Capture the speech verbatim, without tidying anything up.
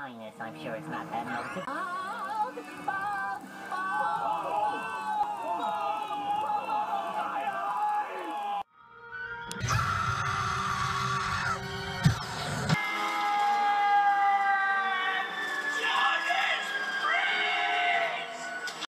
behind this, I'm sure it's not that noticeable. Oh, the ball!